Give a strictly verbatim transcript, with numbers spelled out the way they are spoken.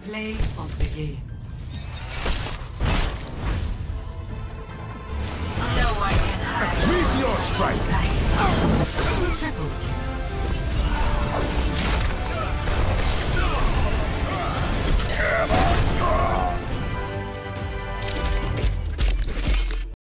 Play of the game. No one can hide. Meteor strike! Triple kill.